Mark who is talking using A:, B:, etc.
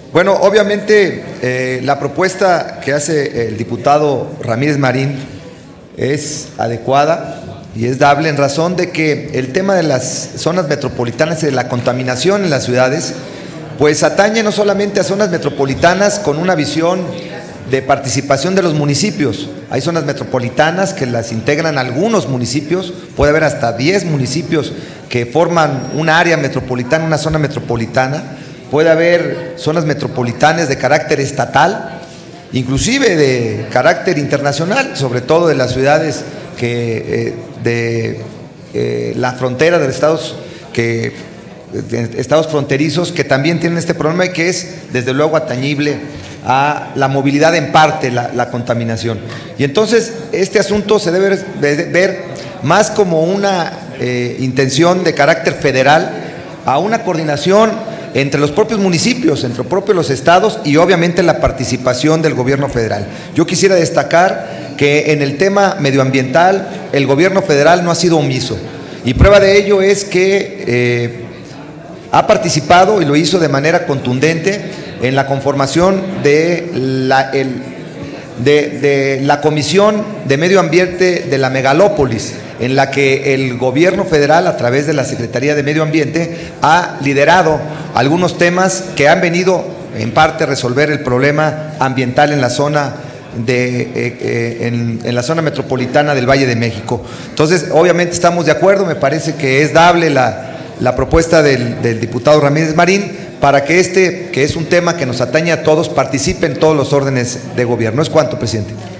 A: Bueno, obviamente la propuesta que hace el diputado Ramírez Marín es adecuada y es dable en razón de que el tema de las zonas metropolitanas y de la contaminación en las ciudades, pues atañe no solamente a zonas metropolitanas con una visión de participación de los municipios. Hay zonas metropolitanas que las integran algunos municipios, puede haber hasta 10 municipios que forman una área metropolitana, una zona metropolitana, puede haber zonas metropolitanas de carácter estatal, inclusive de carácter internacional, sobre todo de las ciudades de la frontera de los estados fronterizos, que también tienen este problema y que es desde luego atañible a la movilidad en parte, la contaminación. Y entonces este asunto se debe ver más como una intención de carácter federal, a una coordinación entre los propios municipios, entre los estados y obviamente la participación del gobierno federal. Yo quisiera destacar que en el tema medioambiental el gobierno federal no ha sido omiso, y prueba de ello es que ha participado y lo hizo de manera contundente en la conformación de la Comisión de Medio Ambiente de la Megalópolis, en la que el gobierno federal, a través de la Secretaría de Medio Ambiente, ha liderado algunos temas que han venido en parte a resolver el problema ambiental en la zona en la zona metropolitana del Valle de México. Entonces, obviamente estamos de acuerdo, me parece que es dable la propuesta del diputado Ramírez Marín para que que es un tema que nos atañe a todos, participe en todos los órdenes de gobierno. Es cuanto, presidente.